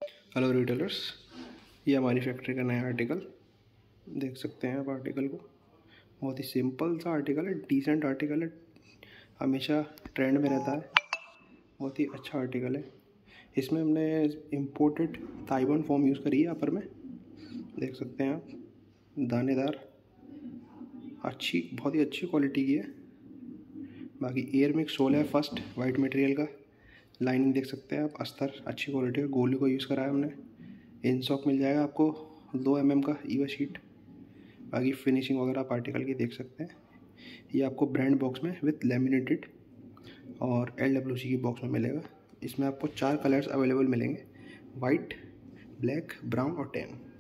Hello retailers, ये हमारी factory का नया आर्टिकल देख सकते हैं आप। आर्टिकल को बहुत ही सिंपल सा आर्टिकल है, डिसेंट आर्टिकल है, हमेशा ट्रेंड में रहता है। बहुत ही अच्छा आर्टिकल है। इसमें हमने इम्पोर्टेड ताइवान फॉर्म यूज़ करी है। अपर में देख सकते हैं आप, दानेदार, अच्छी, बहुत ही अच्छी क्वालिटी की है। बाकी एयर मिक्स सोल है फर्स्ट वाइट मटेरियल का। लाइनिंग देख सकते हैं आप, अस्तर अच्छी क्वालिटी का, गोली को यूज़ करा है हमने। इन शॉप मिल जाएगा आपको 2 mm का ईवा शीट। बाकी फिनिशिंग वगैरह आप आर्टिकल की देख सकते हैं। ये आपको ब्रांड बॉक्स में विथ लेमिनेटेड और LWC की बॉक्स में मिलेगा। इसमें आपको 4 कलर्स अवेलेबल मिलेंगे, वाइट, ब्लैक, ब्राउन और टैन।